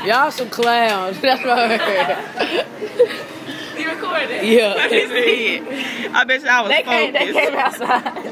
Y'all some clowns. That's what I heard. You recorded? Yeah. I bet y'all was focused. They came outside.